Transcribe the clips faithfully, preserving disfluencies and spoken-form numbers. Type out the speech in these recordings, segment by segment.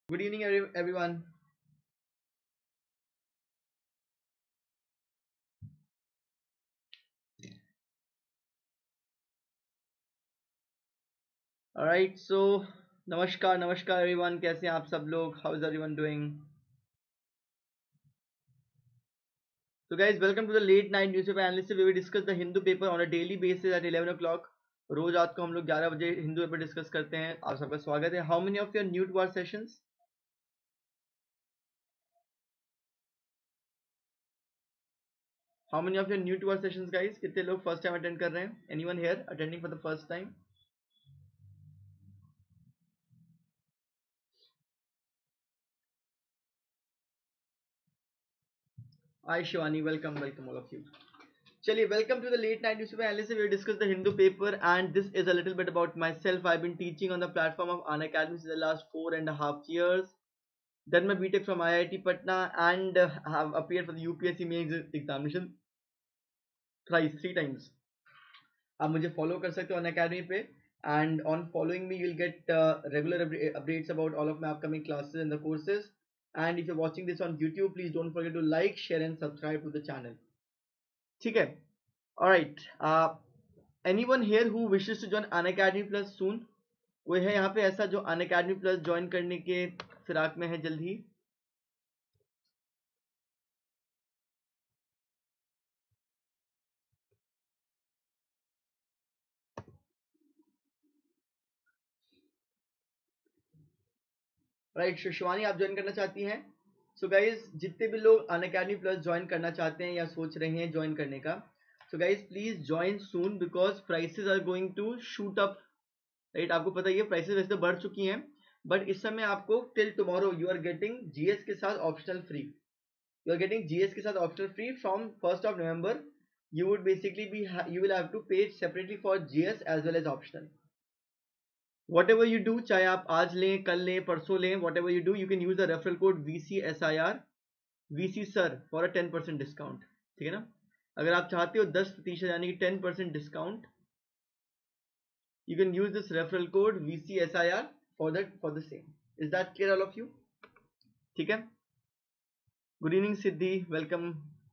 Good evening, every- everyone. All right, so नमस्कार नमस्कार everyone. कैसे हैं आप सब लोग? How is everyone doing? So guys, welcome to the late night newspaper analysis where we discuss the Hindu paper on a daily basis at eleven o'clock. रोज रात को हम लोग ग्यारह बजे हिंदू पेपर डिस्कस करते हैं. आप सबका स्वागत है. How many of you are new to our sessions? How many of you are new to our sessions, guys? कितने लोग first time attend कर रहे हैं? Anyone here attending for the first time? Hi Shivani, welcome, welcome all of you. Chaliye, welcome to the late night newspaper analysis where we discuss the Hindu paper, and this is a little bit about myself. I've been teaching on the platform of An Academy for the last four and a half years. Done my B Tech from I I T Patna and uh, have appeared for the U P S C mains examination thrice, three times. आप मुझे follow कर सकते हो An Academy पे, and on following me you'll get uh, regular upda- updates about all of my upcoming classes and the courses. And if you're watching this on YouTube, please don't forget to like, share and subscribe to the channel. ठीक है. Alright. Uh, anyone here who wishes to join Unacademy Plus soon? कोई है यहाँ पे ऐसा जो Unacademy Plus join करने के फिराक में है जल्द ही? राइट, शिवानी आप ज्वाइन करना चाहती हैं? सो गाइज, जितने भी लोग Unacademy Plus ज्वाइन करना चाहते हैं या सोच रहे हैं ज्वाइन करने का, so guys please join soon because prices are going to shoot up. Right, आपको पता ही है प्राइसेस वैसे तो बढ़ चुकी हैं, बट इस समय आपको till tomorrow you are getting GS के साथ optional free. You are getting G S के साथ optional free from first of November. You would basically be you will have to pay separately for G S as well as optional. Whatever you do, चाहे आप आज लें, कल लें, परसों लें, whatever you do, you can use the referral code V C S I R V C Sir for a ten percent discount. ठीक है ना? अगर आप चाहते हो ten प्रतिशत यानी कि ten percent discount, you can use this referral code V C S I R for that for the same. Is that clear all of you? ठीक है? Good evening Siddhi, welcome.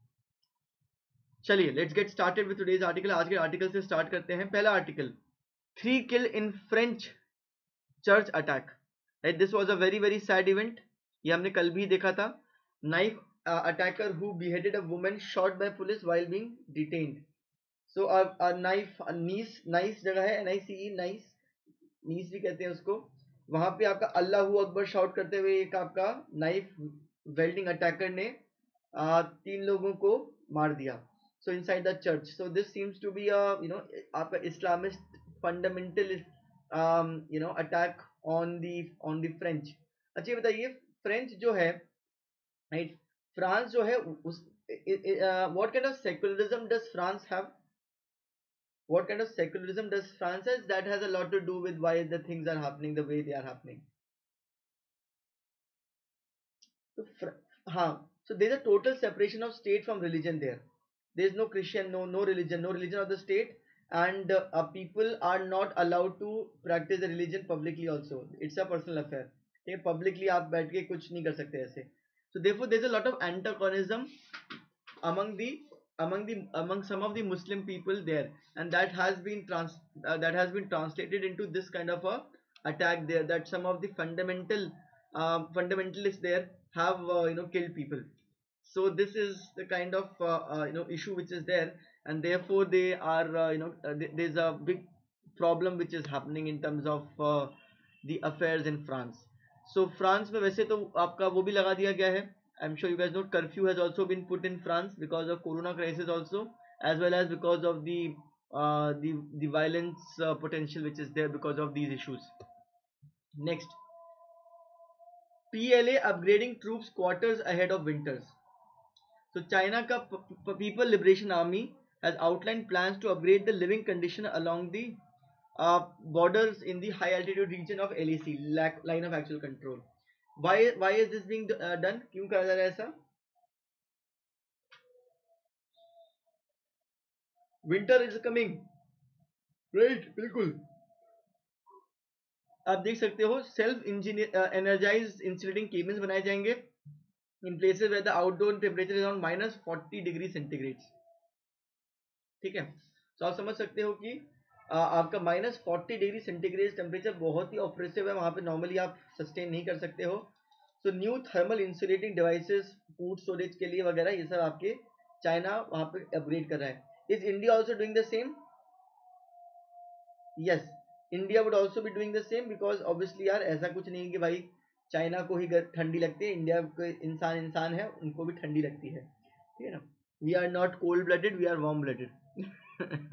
चलिए let's get started with today's article. आज के article से start करते हैं. पहला article, three kill in French church attack. Right, this was a very very sad event. ये हमने कल भी देखा था. Knife attacker who beheaded a woman shot by police while being detained. So a knife Nice Nice जगह है, N आई सी ई nice, नीस भी कहते हैं उसको. वहां पे आपका अल्लाह अकबर शाउट करते हुए एक आपका नाइफ वेल्डिंग अटैकर ने uh, तीन लोगों को मार दिया. So inside the church, so this seems to be a you know आपका Islamist fundamentalist um, you know attack on the on the French. अच्छा ये बताइए, फ्रेंच जो है, राइट, फ्रांस जो है उस what kind of secularism does France have? What kind of secularism does France has that has a lot to do with why the things are happening the way they are happening? So, हाँ, so there's a total separation of state from religion there. There is no Christian, no no religion, no religion of the state, and uh, uh, people are not allowed to practice the religion publicly also. It's a personal affair. ठीक है, publicly आप बैठ के कुछ नहीं कर सकते ऐसे. So therefore there's a lot of antagonism among the among the among some of the Muslim people there, and that has been trans uh, that has been translated into this kind of a attack there, that some of the fundamental uh, fundamentalists there have uh, you know killed people. So this is the kind of uh, uh, you know issue which is there, and therefore they are uh, you know uh, th- there's a big problem which is happening in terms of uh, the affairs in France. So France में वैसे तो आपका वो भी लगा दिया गया है. I'm sure you guys know curfew has also been put in France because of corona crisis also, as well as because of the uh, the the violence uh, potential which is there because of these issues. Next, P L A upgrading troops quarters ahead of winters. So China का People Liberation Army has outlined plans to upgrade the living condition along the uh, borders in the high altitude region of L A C, line of actual control. Why why is this being uh, done? क्यों करा जा रहा है ऐसा? Winter is coming, right? बिल्कुल. आप देख सकते हो self engineer energise insulating cabins बनाए जाएंगे in places where the outdoor temperature is around minus forty degree centigrade. ठीक है, तो आप समझ सकते हो कि आ, आपका minus forty degree centigrade temperature बहुत ही ऑपरेसिव है, वहां पे नॉर्मली आप सस्टेन नहीं कर सकते हो। So new thermal insulating devices food storage के लिए वगैरह ये सब आपके चाइना वहां पे अपग्रेड कर रहा है। Is India also doing the same? Yes, India would also be doing the same because obviously यार ऐसा कुछ नहीं कि भाई चाइना को ही ठंडी लगती है, इंडिया के इंसान इंसान है उनको भी ठंडी लगती है। ठीक है ना, we are not cold blooded, we are warm blooded.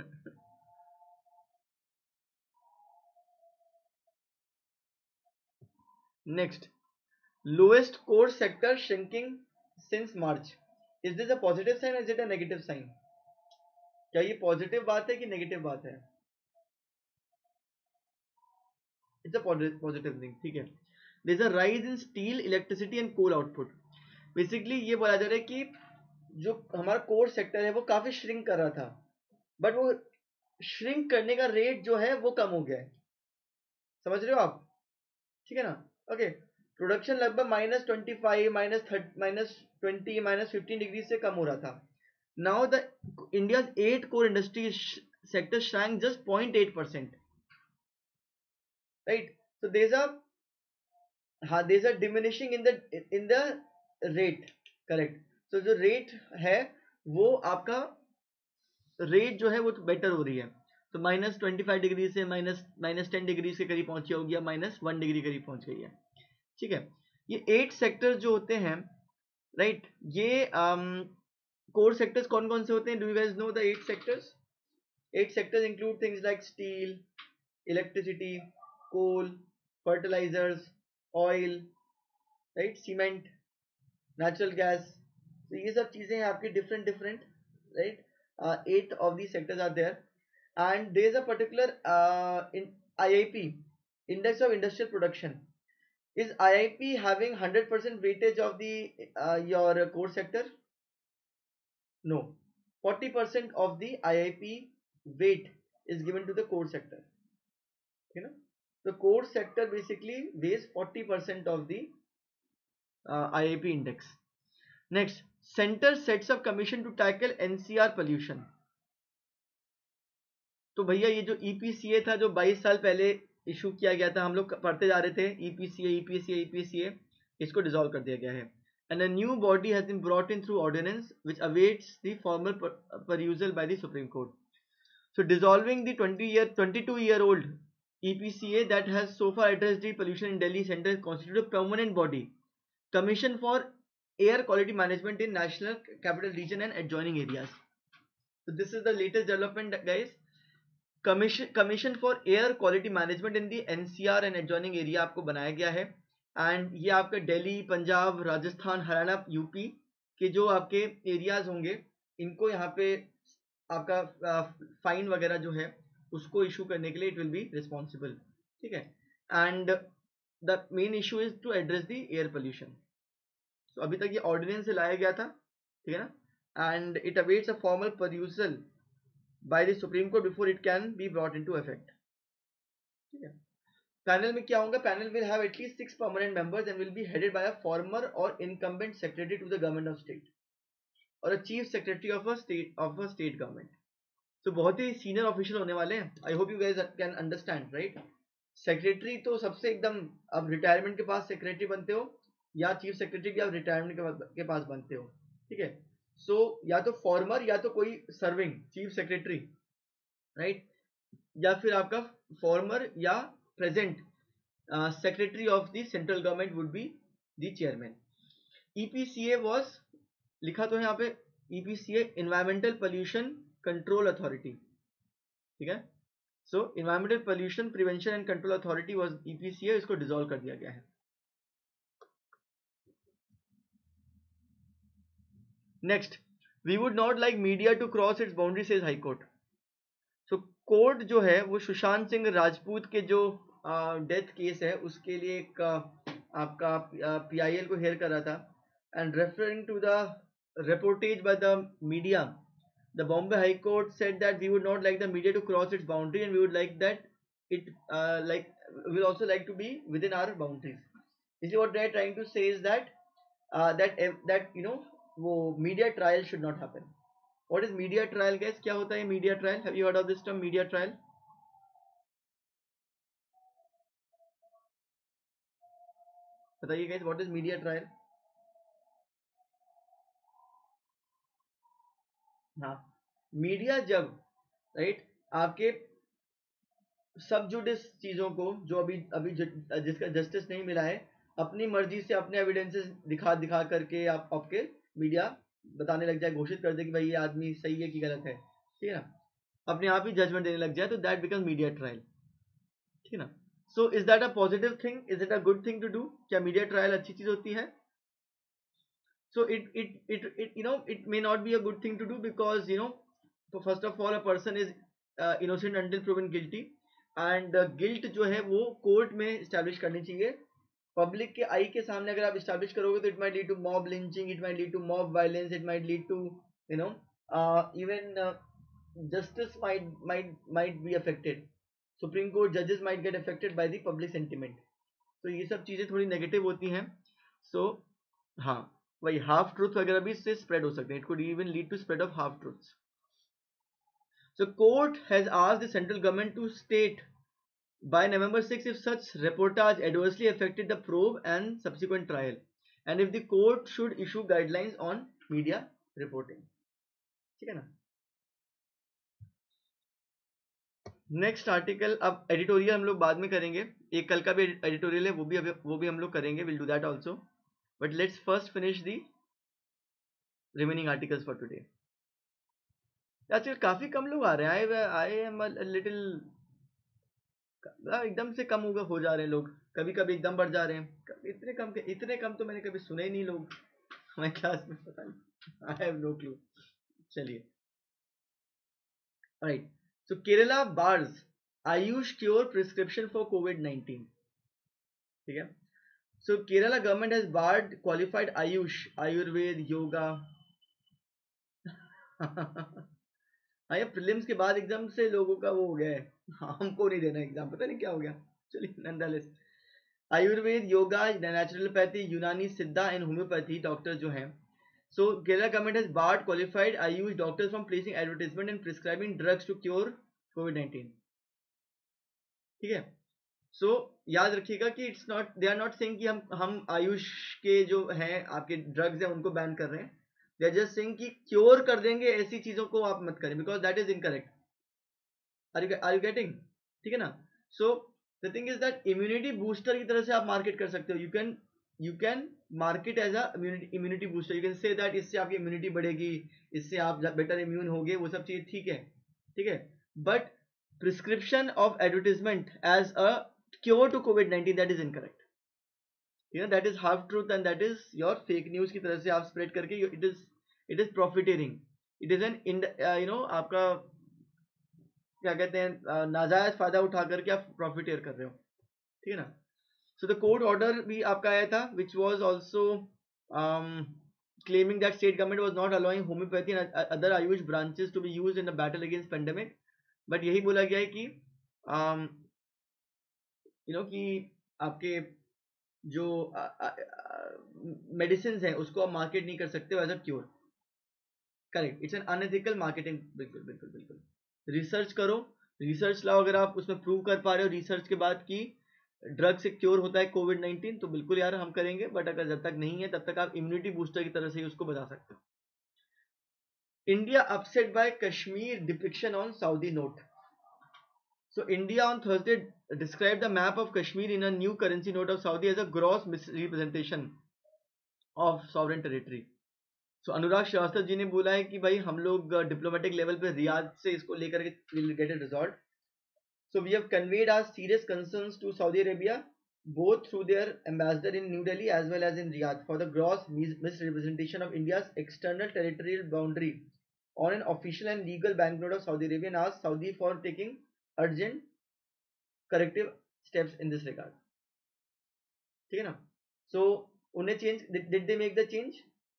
Next, lowest core sector shrinking since March. Is this a positive sign or is it a negative sign? क्या ये पॉजिटिव बात है कि नेगेटिव बात है? It's a positive thing. ठीक है, there is a rise in steel, electricity and coal output. Basically ये बोला जा रहा है कि जो हमारा कोर सेक्टर है वो काफी श्रिंक कर रहा था, बट वो श्रिंक करने का रेट जो है वो कम हो गया है। समझ रहे हो आप? ठीक है ना? ओके, प्रोडक्शन लगभग minus twenty five minus thirty minus twenty minus fifteen degree से कम हो रहा था। Now the India's eight core industry sector shrank just zero point eight percent, right? So there's a हाँ there's a diminishing in the in the rate, correct? So जो rate है वो आपका रेट जो है वो बेटर हो रही है। तो माइनस ट्वेंटी फाइव डिग्री से माइनस माइनस टेन डिग्री के करीब पहुंची होगी या माइनस वन डिग्री करीब पहुंच गई है। ठीक है, ये एट सेक्टर्स जो होते हैं, राइट, ये कोर सेक्टर्स कौन कौन से होते हैं? Do you guys know the eight sectors? Eight sectors include things like steel, electricity, coal, fertilisers, oil, right, cement, natural gas. तो ये सब चीजें हैं आपकी different different, right. Eight of the sectors are there and there is a particular in I I P, index of industrial production. Is I I P having one hundred percent weightage of the uh, your core sector? No, forty percent of the I I P weight is given to the core sector. You know, the core sector basically weighs forty percent of the uh, I I P index. Next, center sets up commission to tackle N C R pollution. तो भैया ये जो E P C A था जो बाईस साल पहले issue किया गया था, हम लोग पढ़ते जा रहे थे E P C A E P C A E P C A, इसको डिसॉल्व कर दिया गया है and a new body has been brought in through ordinance which awaits the formal perusal by the Supreme Court. So dissolving the twenty year twenty-two year old E P C A that has so far addressed the pollution in Delhi center constitute a permanent body, commission for air quality management in national capital region and adjoining areas. So this is the latest development guys. Commission commission for air quality management in the NCR and adjoining area आपको बनाया गया है and ये आपके Delhi, Punjab, Rajasthan, Haryana, UP के जो आपके areas होंगे इनको यहाँ पे आपका फाइन वगैरह जो है उसको इशू करने के लिए इट विल बी रिस्पॉन्सिबल। ठीक है, and the main issue is to address the air pollution. तो अभी तक ये ऑर्डिनेंस से लाया गया था, ठीक है ना, and it awaits a formal perusal by the Supreme Court before it can be brought into effect. ठीक है, पैनल में क्या होगा? Panel will have at least six permanent members and will be headed by a former or incumbent secretary to the government of state or a chief secretary of a state of a state government. तो बहुत ही senior official होने वाले हैं। I hope you guys can understand, right. Secretary तो सबसे एकदम, अब retirement के पास सेक्रेटरी बनते हो या चीफ सेक्रेटरी भी आप रिटायरमेंट के पास बनते हो। ठीक है, सो so, या तो फॉर्मर या तो कोई सर्विंग चीफ सेक्रेटरी, राइट, या फिर आपका फॉर्मर या present secretary of the central government would be the chairman. EPCA was, लिखा तो है यहाँ पे EPCA environmental pollution control authority. ठीक है, so environmental pollution prevention and control authority was EPCA, इसको डिसॉल्व कर दिया गया है। Next, we would not like media to cross its boundary says high court. So court जो है वो सुशांत सिंह राजपूत के जो डेथ uh, केस है उसके लिए एक uh, आपका पीआईएल को हेयर कर रहा था and referring to the reportage by the media, the Bombay high court said that we would not like the media to cross its boundary and we would like that it like will also like to be within our boundaries. इसलिए what they are trying to say is that uh, that that you know वो media trial should not happen. What is media trial, guys? क्या होता है media trial? Have you heard of this term media trial? बताइए guys, what is media trial? हाँ, media जब right right, आपके सब जुडिस चीजों को जो अभी अभी जिसका जस्टिस नहीं मिला है अपनी मर्जी से अपने एविडेंसेस दिखा दिखा करके आप आपके मीडिया बताने लग जाए, घोषित कर दे कि भाई ये आदमी सही है कि गलत है, ठीक है ना, अपने आप ही जजमेंट देने लग जाए, तो दैट बिकम मीडिया ट्रायल, ठीक है ना. So is that a positive thing, is it a good thing to do? क्या मीडिया ट्रायल अच्छी चीज होती है? So it it it, it you know it may not be a good thing to do because you know so first of all a person is uh, innocent until proven guilty and uh, guilt जो है वो court में establish करनी चाहिए. Public के आई के सामने अगर आप establish करोगे तो it might lead to mob lynching, it might lead to mob violence, it might lead to you know uh, even uh, justice might might might be affected. Supreme Court judges might get affected by the public sentiment. तो ये सब चीजें थोड़ी negative होती हैं. सो so, हाँ वही half truth वगैरह भी इससे स्प्रेड हो सकते हैं. It could even lead to spread of half truths. So court has asked the central government to state by November sixth if such reportage adversely affected the probe and subsequent trial and if the court should issue guidelines on media reporting. ठीक है ना. Next article. अब editorial हम लोग बाद में करेंगे, एक कल का भी एडिटोरियल है वो भी वो भी हम लोग करेंगे, will do that also, but let's first finish the remaining articles for today. आजकल काफी कम लोग आ रहे हैं. आई आई एम लिटिल एकदम से कम होगा हो जा रहे हैं लोग, कभी कभी एकदम बढ़ जा रहे हैं. इतने कम के इतने कम तो मैंने कभी सुने ही नहीं लोग हमारे क्लास में, पता नहीं, आई हैव नो क्लू. चलिए, right. So Kerala bars AYUSH cure prescription for COVID nineteen. ठीक है. So Kerala government has barred qualified AYUSH, Ayurveda, yoga. हाँ ये प्रीलिम्स के बाद एकदम से लोगों का वो हो गया है, हमको नहीं देना एग्जाम, पता नहीं क्या हो गया. चलिए, नंदलेस आयुर्वेद, योगा, नेचुरलोपैथी, यूनानी, सिद्धा एंड होम्योपैथी डॉक्टर जो हैं. So Kerala government has barred qualified AYUSH doctors from placing advertisement and prescribing drugs to cure COVID nineteen. ठीक है. सो so, याद रखिएगा कि it's not, they are not saying कि हम हम आयुष के जो हैं आपके ड्रग्स हैं उनको बैन कर रहे हैं. दे आर जस्ट सेइंग कि क्योर कर देंगे ऐसी चीजों को आप मत करें, because that is incorrect. Are you are you getting? ठीक है ना. So the thing is that immunity booster की तरह से आप मार्केट कर सकते हो. You can you can market as a immunity booster. You can say that इससे आपकी इम्यूनिटी बढ़ेगी, इससे आप बेटर इम्यून होगे, वो सब चीज ठीक है, ठीक है. But prescription of advertisement as a cure to COVID nineteen, that is incorrect. you know that is half truth and that is your fake news की तरह से आप spread करके it is it is profiteering. it is an in uh, you know आपका क्या कहते हैं नाजायज फायदा उठा करके आप प्रॉफिटेयर कर रहे हो. ठीक है ना. सो द कोर्ट ऑर्डर भी आपका आया था which was also um, claiming that state government was not allowing homeopathy and other Ayush branches to be used in the battle against pandemic. but यही बोला गया है कि um, you know कि आपके जो मेडिसिन है उसको आप मार्केट नहीं कर सकते हो as a cure. Correct. It's an unethical marketing. बिल्कुल बिल्कुल बिल्कुल. रिसर्च करो, रिसर्च लाओ. अगर आप उसमें प्रूव कर पा रहे हो रिसर्च के बाद कि ड्रग से क्योर होता है कोविड नाइनटीन तो बिल्कुल यार हम करेंगे. बट अगर जब तक नहीं है तब तक आप इम्यूनिटी बूस्टर की तरह से ही उसको बता सकते हो. India upset by Kashmir depiction on Saudi note. So India on Thursday described the map of Kashmir in a new currency note of Saudi as a gross misrepresentation of sovereign territory. So Anurag Srivastava ji ने बोला है कि भाई हम लोग diplomatic level पे Riyadh से इसको लेकर के will get it resolved. So we have conveyed our serious concerns to Saudi Arabia both through their ambassador in New Delhi as well as in Riyadh for the gross misrepresentation of India's external territorial boundary on an official and legal banknote of Saudi Arabia and asked Saudi for taking urgent corrective steps in this regard. ठीक है ना. So उन्हें change did, did they make the change?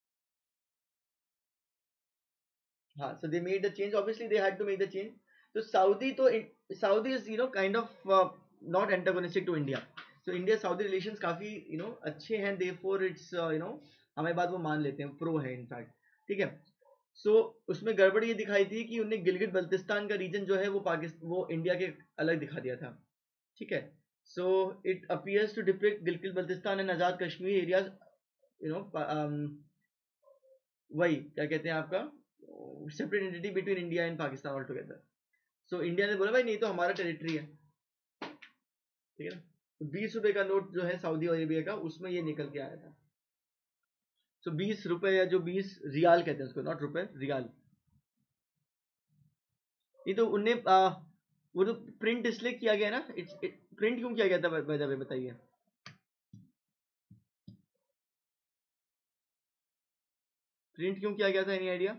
हाँ. So they made the change. Obviously they had to make the change. So Saudi तो Saudi is you know kind of uh, not antagonistic to India. So India Saudi relations काफी you know अच्छे हैं, therefore it's uh, you know हमारी बात वो मान लेते हैं, प्रो है इनफैक्ट, ठीक है. सो so, उसमें गड़बड़ ये दिखाई थी कि उन्हें गिलगित बल्तिस्तान का रीजन जो है वो पाकिस्तान वो इंडिया के अलग दिखा दिया था, ठीक है. So it appears to depict Gilgit Baltistan and Azad Kashmir areas, you know वही क्या कहते हैं आपका separate entity between India and Pakistan all together. So India ने बोला भाई नहीं तो हमारा टेरिटरी है, ठीक है ना. तो बीस रुपए का नोट जो है सऊदी अरेबिया का, उसमें ये निकल के आया था. सो so, बीस रुपए या जो बीस रियाल कहते हैं उसको, नॉट रुपए, रियाल. ये तो उन्हें आ, वो तो प्रिंट इसलिए किया गया ना, इट्स प्रिंट क्यों किया गया था भाई, बताइए. प्रिंट क्यों किया गया था, एनी आइडिया?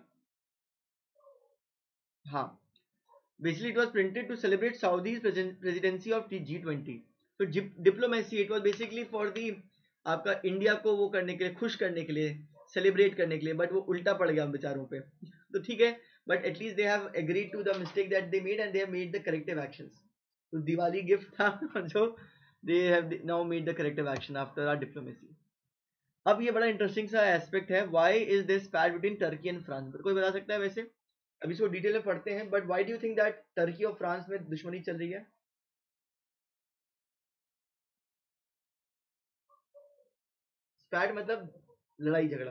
हाँ, basically it was printed to celebrate Saudi's presidency of G twenty. तो diplomacy, it was basically for the आपका इंडिया को वो करने के लिए, खुश करने के लिए, सेलिब्रेट करने के लिए, बट वो उल्टा पड़ गया बेचारों पे. तो ठीक है, but at least they have agreed to the mistake that they made and they have made the corrective actions. तो दिवाली गिफ्ट था जो they have now made the corrective action after our diplomacy. अब ये बड़ा इंटरेस्टिंग सा एस्पेक्ट है, why is this pat between Turkey and France. कोई बता सकता है वैसे? अब इसको डिटेल में पढ़ते हैं, but why do you think that Turkey और फ्रांस में दुश्मनी चल रही है? स्पैट मतलब लड़ाई झगड़ा.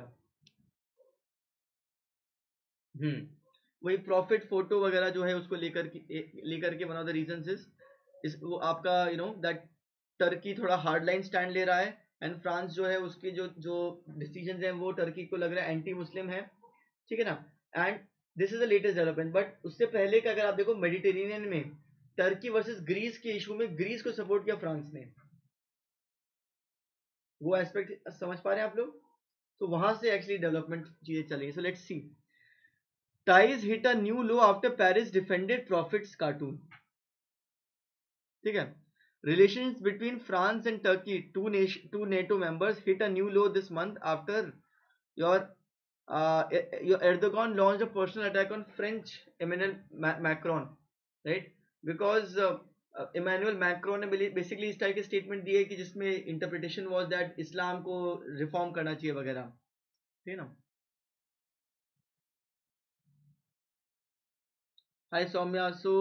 हम्म वही प्रॉफिट फोटो वगैरह जो है उसको लेकर के लेकर के one of the reasons is इस वो आपका यू नो दैट टर्की थोड़ा हार्ड लाइन स्टैंड ले रहा है, एंड फ्रांस जो है उसके जो जो डिसीजंस हैं वो टर्की को लग रहा है एंटी मुस्लिम है, ठीक है ना. And this is the latest development. But उससे पहले का अगर आप देखो मेडिटेरेनियन में टर्की वर्सेस ग्रीस के इशू में ग्रीस को सपोर्ट किया फ्रांस ने. वो एस्पेक्ट समझ पा रहे हैं आप लोग? तो वहां से एक्चुअली डेवलपमेंट चीजें चलेंगी. So let's see. Ties hit a new low after Paris defended prophet's cartoon. ठीक है. Relations between France and Turkey, two nation, two NATO members, hit a new low this month after your uh, your Erdogan launched a personal attack on French Emmanuel Macron, right? Because uh, uh, Emmanuel Macron ने basically इस type के statement दिए कि जिसमें interpretation was that इस्लाम को reform करना चाहिए वगैरह, ठीक है ना. Hi Soumya, so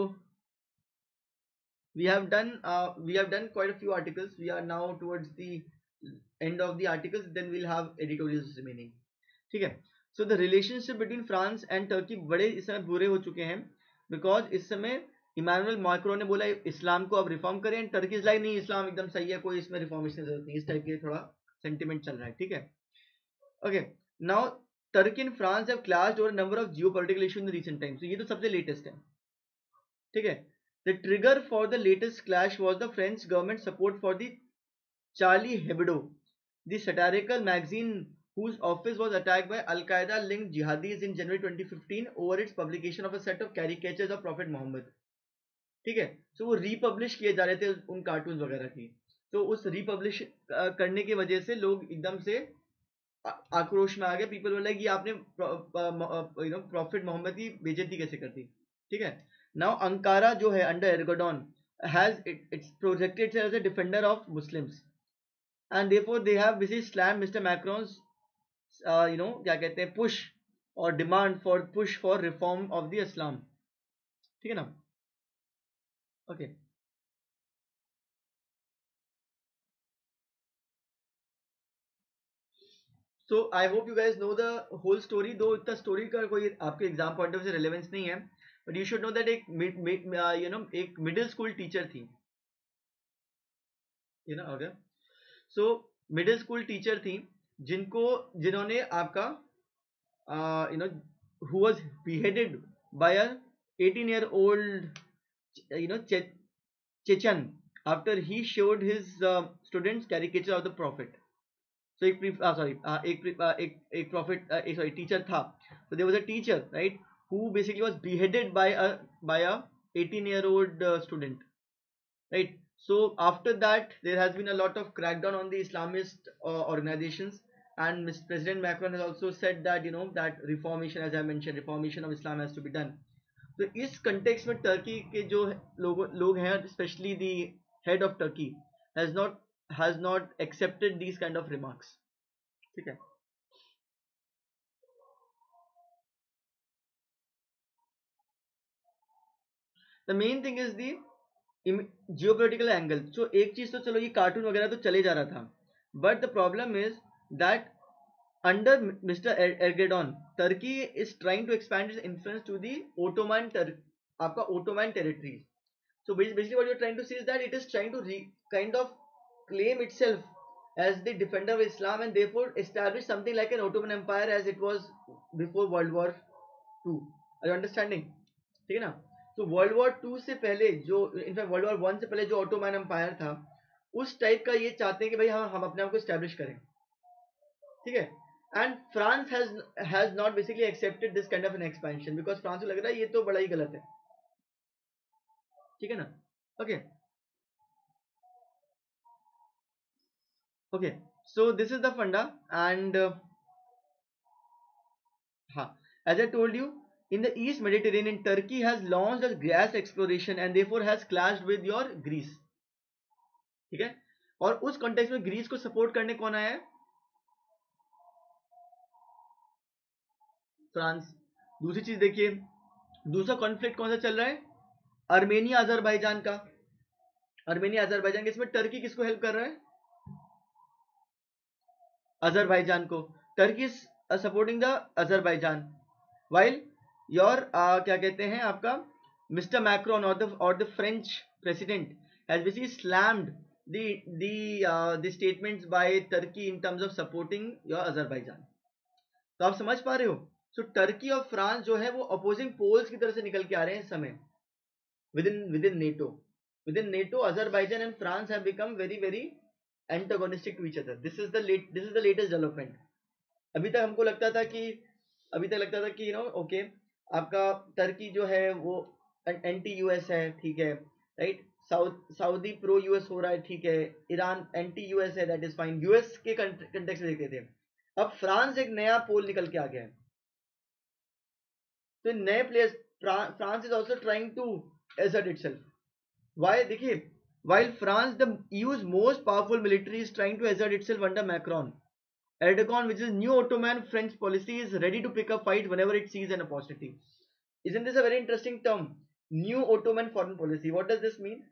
we have done uh, we have done quite a few articles. We are now towards the end of the articles, then we'll have editorials remaining, ठीक है. So the relationship between France and Turkey बड़े इस समय बुरे हो चुके हैं, because इस समय इमानुएल मैक्रोन ने बोला इस्लाम को अब रिफॉर्म करें, एंड टर्की इज लाइक नहीं इस्लाम एकदम सही है, कोई इसमें रिफॉर्मेशन की जरूरत नहीं. इस टाइप के थोड़ा सेंटिमेंट चल रहा है, ठीक है. Okay, now Turkey and France have clashed over number of geopolitical issue in recent times. तो ये तो सबसे लेटेस्ट है, ठीक है. The trigger for the latest clash was the French government support for the Charlie Hebdo, the satirical magazine whose office was attacked by Al-Qaeda-linked jihadis in January twenty fifteen over its publication of a set of caricatures of Prophet Muhammad. ठीक है. So वो republish किए जा रहे थे उन cartoon वगैरह की. तो उस republish करने की वजह से लोग एकदम से आक्रोश में आ गए. पीपल बोला कि आपने यू नो प्रॉफिट मोहम्मद की बेइज्जती कैसे कर दी, ठीक है. Now Ankara जो है under Erdogan has it, it's projected itself as a defender of Muslims, and therefore they have basically slammed Mister Macron's uh, you know क्या कहते हैं push or demand for push for reform of the Islam, ठीक है ना. Okay. So I hope you guys know the whole story, though इतना story का कोई आपके exam point of view से relevance नहीं है, but you should know that एक mid, mid, uh, you know एक middle school teacher थी, you know. Okay. So middle school teacher थी जिनको जिन्होंने आपका uh, you know who was beheaded by a eighteen year old you know che Chechen after he showed his uh, students caricature of the prophet. So एक uh, sorry uh, एक uh, एक एक prophet uh, एक, sorry teacher था. So there was a teacher, right, who basically was beheaded by a by a eighteen year old uh, student, right. So after that there has been a lot of crackdown on the Islamist uh, organizations, and Mister President Macron has also said that you know that reformation, as I mentioned, reformation of Islam has to be done. तो इस context में Turkey के जो लोग लोग हैं, specially the head of Turkey has not has not accepted these kind of remarks. ठीक है. The main thing is the geopolitical angle. So एक चीज तो चलो ये कार्टून वगैरह तो चले जा रहा था, but the problem is that under mister Erdogan Turkey is trying to expand its influence to the Ottoman आपका Ottoman territories. So basically what you're trying to say is that it is trying to re, kind of claim itself as the defender of Islam and therefore establish something like an Ottoman Empire as it was before World War Two. Are you understanding? ठीक है ना. तो world war to से पहले जो in fact world war one से पहले जो ऑटोमन एम्पायर था उस टाइप का ये चाहते हैं कि भाई हाँ हम अपने आप को एस्टेब्लिश करें. ठीक है. And France has has not basically accepted this kind of an expansion because France को लग रहा है ये तो बड़ा ही गलत है. ठीक है ना. Okay okay so this is the funda and हाँ as I told you in the East Mediterranean Turkey has launched a gas exploration and therefore has clashed with your Greece. ठीक है. और उस कॉन्टेक्स्ट में ग्रीस को सपोर्ट करने कौन आया है? फ्रांस. दूसरी चीज देखिए दूसरा कॉन्फ्लिक्ट कौन सा चल रहा है? अर्मेनिया अजरबैजान का. अर्मेनिया अजरबैजान इसमें टर्की किसको हेल्प कर रहा है? अजरबैजान को. Turkey is supporting the Azerbaijan while your uh, क्या कहते हैं आपका मिस्टर मैक्रोन और द और the French president has basically slammed the the uh, the statements by Turkey in terms of supporting your Azerbaijan. तो आप समझ पा रहे हो. सो टर्की और फ्रांस जो है वो अपोजिंग पोल्स की तरह से निकल के आ रहे हैं इस समय within within NATO. Within NATO Azerbaijan and France have become very very antagonistic to each other. This is the late this is the latest development. अभी तक हमको लगता था कि अभी तक लगता था कि यू नो ओके आपका टर्की जो है वो एंटी यूएस है. ठीक है right. South Saudi pro US हो रहा है. ठीक है. ईरान एंटी यूएस है. That is fine. यूएस के कंटेक्स्ट में देखते थे. अब फ्रांस एक नया पोल निकल के आ गया है. तो नए players France is also trying to assert itself. Why देखिए while France the E U's most powerful military is trying to assert itself under Macron, Erdogan, which is new Ottoman French policy, is ready to pick up fight whenever it sees an opportunity. Isn't this a very interesting term? New Ottoman foreign policy. What does this mean?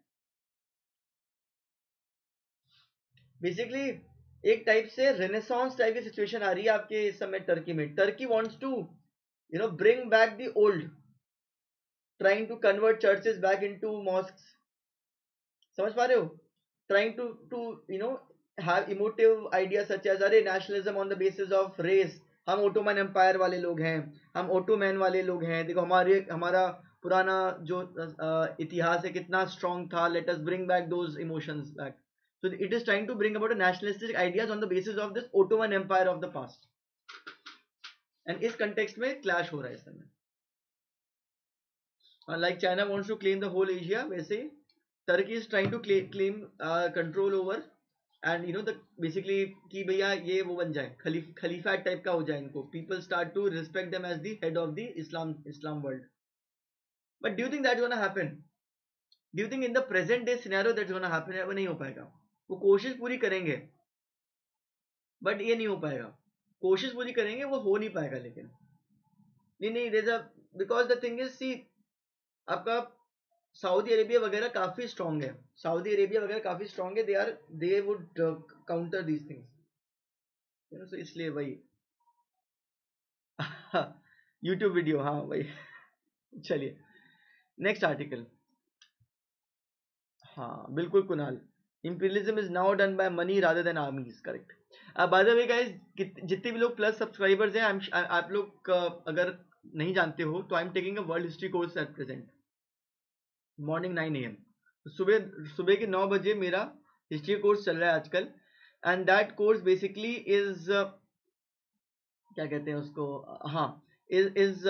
Basically एक type से renaissance type की situation आ रही है आपके इस समय Turkey में. Turkey wants to you know bring back the old, trying to convert churches back into mosques. समझ पा रहे हो? Trying to to you know have emotive ideas such as अरे nationalism on the basis of race. हम Ottoman empire वाले लोग हैं, हम ओटोमैन वाले लोग हैं. देखो हमारे हमारा पुराना जो इतिहास है कितना स्ट्रॉन्ग था. Let us bring back those emotions back. So it is trying to bring about nationalistic ideas on the basis of this Ottoman empire of the past. And इस कंटेक्स्ट में क्लैश हो रहा है इस समय. Like China wants to claim the whole Asia, वैसे Turkey is trying to claim control over and you know the basically कि भैया ये वो बन जाए खलीफ खलीफा टाइप का हो जाए इनको. People start to respect them as the head of the Islam Islam world. But do you think that's gonna happen? Do you think in the present day scenario that's gonna happen? वो नहीं हो पाएगा. वो कोशिश पूरी करेंगे but ये नहीं हो पाएगा. कोशिश पूरी करेंगे वो हो नहीं पाएगा. लेकिन नहीं नहीं there is a because the thing is see आपका सऊदी अरेबिया वगैरह काफी स्ट्रांग है. सऊदी अरेबिया वगैरह काफी स्ट्रांग है. They are they would counter these things you know. So इसलिए वही यूट्यूब वीडियो. हाँ वही. चलिए नेक्स्ट आर्टिकल. हाँ बिल्कुल Kunal. Imperialism is now done by money rather than armies. Correct. By the way guys जितने भी लोग प्लस सब्सक्राइबर्स हैं आप लोग अगर नहीं जानते हो तो I am taking a world history course at present morning nine A M. सुबह सुबह के नौ बजे मेरा हिस्ट्री कोर्स चल रहा है आजकल. And that course basically is क्या कहते हैं उसको. हाँ is is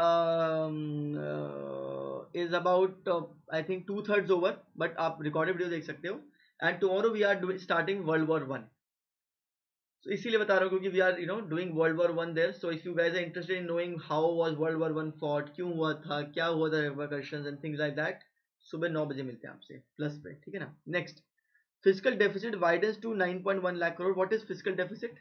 is about I think two thirds over but आप रिकॉर्डेड वीडियो देख सकते हो. And tomorrow we are starting world war one. So इसीलिए बता रहा हूँ क्योंकि we are you know doing world war one there. So if you guys are interested in knowing how was world war one fought, क्यों हुआ था, क्या हुआ था, repercussions and things like that. सुबह नौ बजे मिलते हैं आपसे प्लस पे, ठीक है ना। Next, physical deficit widens to nine point one lakh crore. What is physical deficit?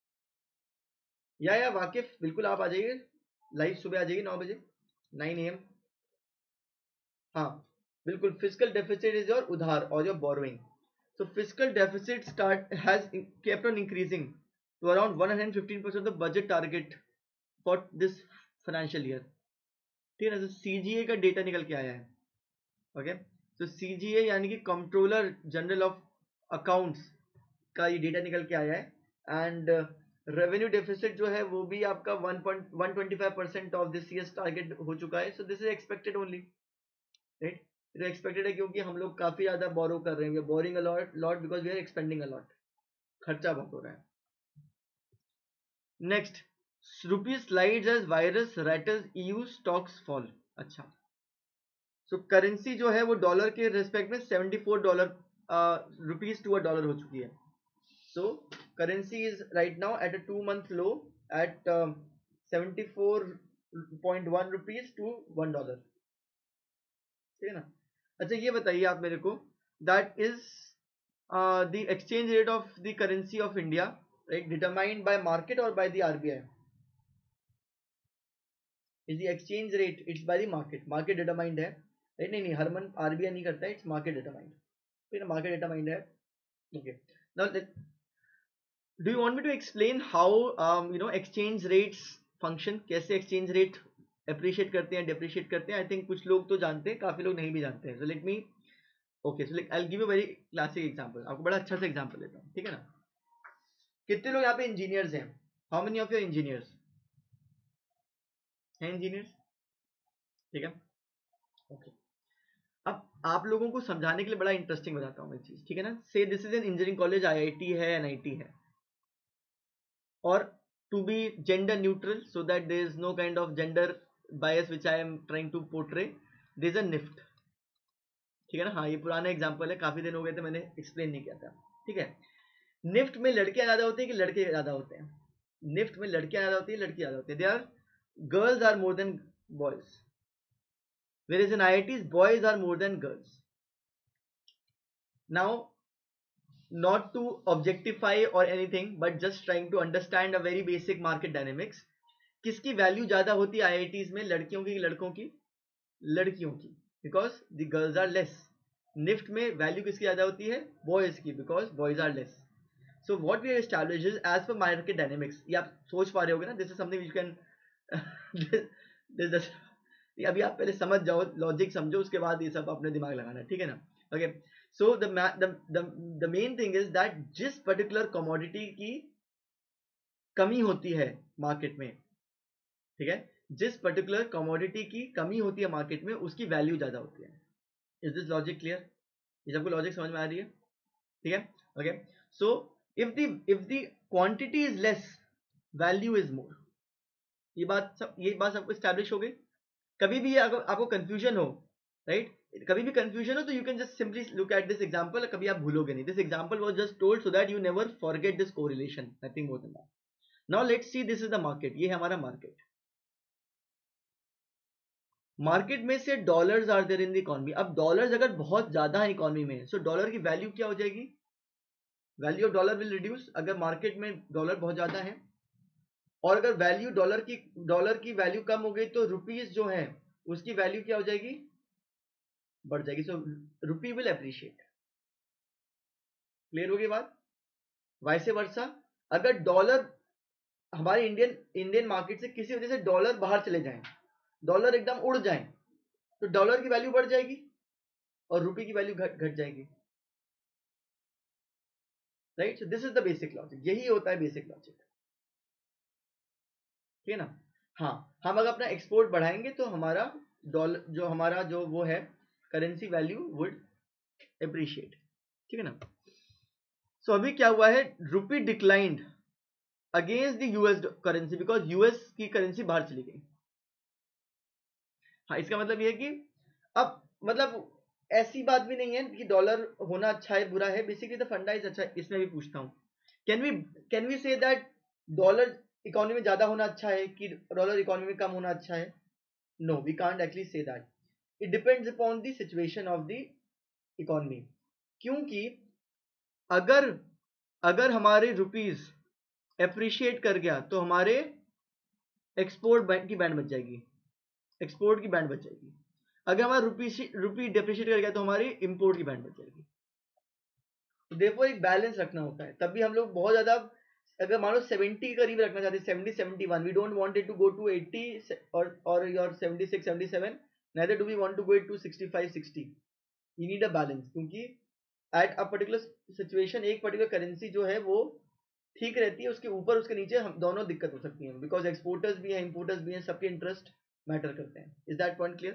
या या वाकिफ, बिल्कुल आप आ जाइए लाइव, सुबह आ जाइए नौ बजे, नाइन ए एम। हाँ बिल्कुल, फिजिकल डेफिसिट इज योर उधार और your borrowing. So fiscal deficit start has in, kept on increasing to around one hundred fifteen percent of the budget target for this financial year. ठीक है ना। तो C G A का data निकल के आया है, ओके। तो C G A यानी कि कंट्रोलर जनरल ऑफ अकाउंट्स का ये डेटा निकल के आया है। एंड रेवेन्यू डेफिसिट जो है वो भी आपका one point one twenty five percent of this year's target हो चुका है। So this is expected only, right. ये एक्सपेक्टेड है क्योंकि हम लोग काफी ज्यादा बोरो कर रहे हैं, we are borrowing a lot lot because we are expending a lot, खर्चा बहुत हो रहा है। Next, rupee slides as virus rattles EU stocks fall. अच्छा, सो so, करेंसी जो है वो डॉलर के रेस्पेक्ट में seventy four dollar rupees to a dollar हो चुकी है। So currency is right now at a two month low at seventy four point one rupees to one dollar, ठीक है ना। अच्छा ये बताइए आप मेरे को, that is the exchange rate of the currency of India, right, determined by market और by the RBI? Is the exchange rate, it's by the market, market determined है, राइट। नहीं नहीं हरमन, आरबीआई नहीं करता है, इट्स मार्केट डिटरमाइंड, ठीक है, market determined है, okay. Now do you want me to explain how you know exchange rates function, कैसे एक्सचेंज रेट अप्रिशिएट करते हैं, डिप्रिशिएट करते हैं? आई थिंक कुछ लोग तो जानते हैं, काफी लोग नहीं भी जानते हैं। So let me, okay, so I will give you very classic example, आपको बड़ा अच्छा सा एग्जांपल देता हूँ, ठीक है ना। कितने लोग यहाँ पे इंजीनियर्स हैं? How many of your engineers हैं? इंजीनियर्स, ठीक है, ओके। अब आप लोगों को समझाने के लिए बड़ा इंटरेस्टिंग बताता हूँ मैं चीज, ठीक है ना। Say this is an engineering college, IIT है, एनआईटी है, और to be gender neutral so that there is no kind of gender bias which I am trying to portray, there is a NIFT, ठीक है ना। हाँ ये पुराना example है, काफी दिन हो गए थे मैंने एक्सप्लेन नहीं किया था, ठीक है। निफ्ट में लड़कियां ज्यादा होती है कि लड़के ज्यादा होते हैं? निफ्ट में लड़कियां ज्यादा होती है, लड़कियां ज्यादा होती है, they are girls are more than boys, whereas in I I Ts boys are more than girls. Now, not to objectify or anything but just trying to understand a very basic market dynamics, किसकी value ज्यादा होती है आई I Ts में, लड़कियों की लड़कों की? लड़कियों की, because the girls are less. NIFT में वैल्यू किसकी ज्यादा होती है? बॉयज की, because boys are less. So what we establish is as per market dynamics, ये आप सोच पा रहे होगे ना, this is something which can this अभी आप पहले समझ जाओ, लॉजिक समझो, उसके बाद ये सब अपने दिमाग लगाना, ठीक है ना, okay. So the main thing is that जिस पर्टिकुलर कमोडिटी की कमी होती है मार्केट में, ठीक है, जिस पर्टिकुलर कमोडिटी की कमी होती है मार्केट में, उसकी वैल्यू ज्यादा होती है। Is this logic clear? ये सबको लॉजिक समझ में आ रही है, ठीक है, okay. So if the if the quantity is less, value is more. ये बात सब ये बात सबको एस्टैब्लिश हो गई। कभी भी अगर आपको कंफ्यूजन हो, राइट right? कभी भी कंफ्यूजन हो तो you can just simply look at this example, कभी आप भूलोगे नहीं। This example was just told so that you never forget this correlation, nothing more than that. Now let's see, this is the market, ये है हमारा market. Market में से dollars are there in the economy. अब dollars अगर बहुत ज्यादा है इकोनॉमी में, सो डॉलर की वैल्यू क्या हो जाएगी? Value of dollar will reduce, अगर मार्केट में डॉलर बहुत ज्यादा है। और अगर वैल्यू डॉलर की डॉलर की वैल्यू कम हो गई तो रुपीज जो है उसकी वैल्यू क्या हो जाएगी? बढ़ जाएगी। So rupee will appreciate. Clear होगी बात? वैसे वर्षा, अगर डॉलर हमारे इंडियन इंडियन मार्केट से किसी वजह से डॉलर बाहर चले जाएं, डॉलर एकदम उड़ जाएं, तो डॉलर की वैल्यू बढ़ जाएगी और रुपी की वैल्यू घट घट जाएगी, right. So this is the basic logic, यही होता है बेसिक लॉजिक, ठीक है ना। हाँ, हम अगर अपना एक्सपोर्ट बढ़ाएंगे तो हमारा डॉलर जो हमारा जो वो है करेंसी वैल्यू वुड अप्रिशिएट, ठीक है ना। सो so, अभी क्या हुआ है, rupee declined against the US currency because US की करेंसी बाहर चली गई। हाँ, इसका मतलब ये है कि अब मतलब ऐसी बात भी नहीं है कि डॉलर होना अच्छा है बुरा है, बेसिकली द फंडा इज अच्छा है। इसमें भी पूछता हूँ, can we can we say that dollar economy में ज्यादा होना अच्छा है कि डॉलर इकोनॉमी में कम होना अच्छा है? No, we can't actually say that. It depends upon the situation of the economy, क्योंकि अगर अगर हमारे रुपीज एप्रिशिएट कर गया तो हमारे एक्सपोर्ट की बैंड बच जाएगी, एक्सपोर्ट की बैंड बच जाएगी। अगर हमारा रुपी रुपी डेप्रिशिएट कर गया तो हमारी इंपोर्ट की बैंड बच जाएगी। तो देखो एक बैलेंस रखना होता है, तभी हम लोग बहुत ज्यादा, अगर मान लो सेवेंटी के करीब रखना चाहते हैं, seventy seventy one, we don't want it to go to eighty और और your seventy six seventy seven, neither do we want to go it to sixty five sixty. You need a balance, क्योंकि at a particular situation एक particular currency जो है वो ठीक रहती है, उसके ऊपर उसके नीचे हम दोनों दिक्कत हो सकती है, बिकॉज एक्सपोर्टर्स भी हैं इंपोर्टर्स भी हैं, सबके इंटरेस्ट मैटर करते हैं. Is that point clear?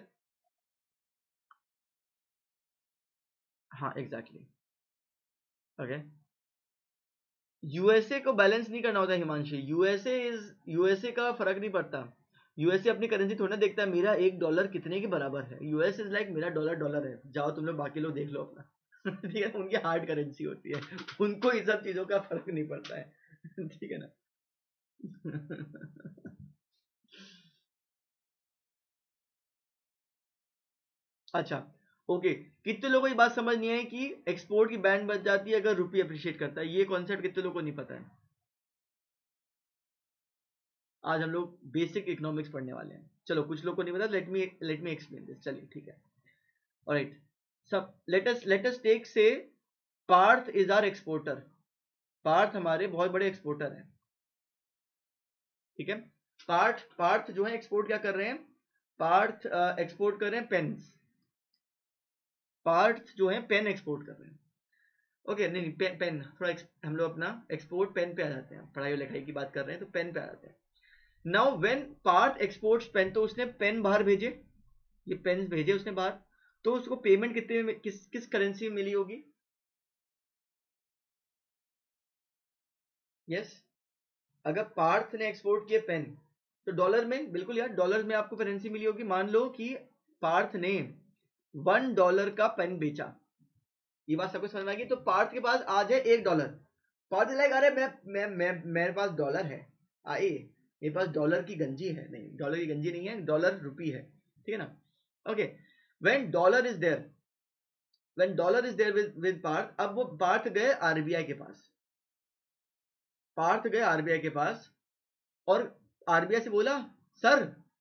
हाँ एग्जैक्टली. ओके, यूएसए को बैलेंस नहीं करना होता हिमांशी. यूएसए इज यूएसए का फर्क नहीं पड़ता. यूएसए अपनी करेंसी थोड़ा ना देखता है मेरा एक डॉलर कितने के बराबर है. यूएस इज लाइक मेरा डॉलर डॉलर है, जाओ तुम लोग बाकी लोग देख लो अपना. ठीक है, उनकी हार्ड करेंसी होती है, उनको इन सब चीजों का फर्क नहीं पड़ता है. ठीक है ना. अच्छा ओके, कितने लोगों को ये बात समझ नहीं आई कि एक्सपोर्ट की बैंड बच जाती है अगर रुपी अप्रिशिएट करता है? ये कॉन्सेप्ट कितने लोगों को नहीं पता है? आज हम लोग बेसिक इकोनॉमिक्स पढ़ने वाले हैं. चलो कुछ लोग को नहीं पता, let me let me explain this. चलिए ठीक है. ऑलराइट, सब let us let us take say Parth is our exporter. Parth हमारे बहुत बड़े एक्सपोर्टर हैं. ठीक है, पार्थ पार्थ जो है एक्सपोर्ट क्या कर रहे हैं? पार्थ एक्सपोर्ट कर रहे हैं पेन्स. पार्थ जो है पेन एक्सपोर्ट कर रहे हैं. ओके okay, नहीं नहीं पेन पेन थोड़ा हम लोग अपना एक्सपोर्ट पेन पे आ जाते हैं. पढ़ाई और लिखाई की बात कर रहे हैं तो पेन पे आ जाते हैं. Now when Parth exports pen, तो उसने पेन बाहर भेजे, ये पेन भेजे उसने बाहर, तो उसको पेमेंट कितने में, किस किस करेंसी में मिली होगी? Yes yes? अगर पार्थ ने एक्सपोर्ट किए पेन तो डॉलर में, बिल्कुल यार डॉलर में आपको करेंसी मिली होगी. मान लो कि पार्थ ने वन डॉलर का पेन बेचा, ये बात सबको समझ में आ गई. तो पार्थ के पास आज है एक डॉलर. पार्थ लाइक अरे मैं मैं मैं मेरे पास डॉलर है, आए मेरे पास डॉलर की गंजी है. नहीं, डॉलर की गंजी नहीं है, डॉलर रुपी है. ठीक है ना. Okay, when dollar is there, when dollar is there with with Parth, अब वो पार्थ गए आरबीआई के पास. पार्थ गए आरबीआई के पास और आरबीआई से बोला सर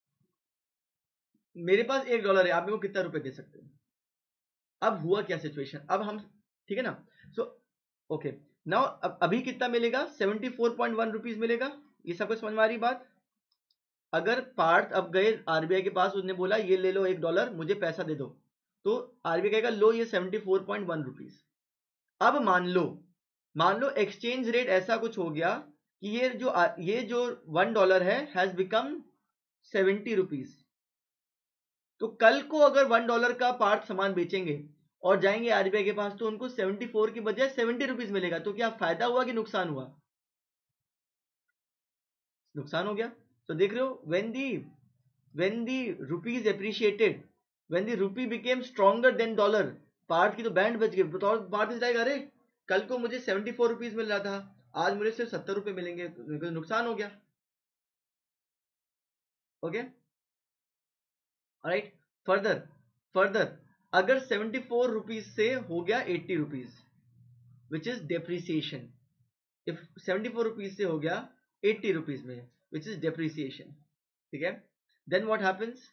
मेरे पास एक डॉलर है, आप मेरे को कितना रुपए दे सकते हो? अब हुआ क्या सिचुएशन, अब हम, ठीक है ना. सो ओके, नाउ अभी कितना मिलेगा? Seventy four point one rupees मिलेगा. ये सबको समझ में आ रही बात? अगर पार्थ अब गए आरबीआई के पास, उसने बोला ये ले लो एक डॉलर, मुझे पैसा दे दो, तो आरबीआई कहेगा लो ये seventy four point one rupees. अब मान लो मान लो एक्सचेंज रेट ऐसा कुछ हो गया कि ये जो ये जो वन डॉलर है हैज बिकम सेवेंटी रुपीज. तो कल को अगर वन डॉलर का पार्थ सामान बेचेंगे और जाएंगे आरबीआई के पास, तो उनको सेवेंटी फोर की बजाय सेवेंटी रुपीज मिलेगा. तो क्या फायदा हुआ कि नुकसान हुआ? नुकसान हो गया. तो देख रहे हो, when the when the rupee is appreciated, when the rupee became stronger than dollar, Parth की तो बैंड बच गई. तो पार्थ इज लाइक अरे कल को मुझे सेवेंटी फोर रुपीज मिल रहा था, आज मुझे सिर्फ सत्तर रुपए मिलेंगे, तो नुकसान हो गया. Okay, right. फर्दर फर्दर अगर सेवेंटी फोर रुपीज से हो गया eighty rupees, which is depreciation. If seventy four rupees से हो गया एट्टी रुपीज में, विच इज डेप्रिसिएशन. ठीक है, then what happens?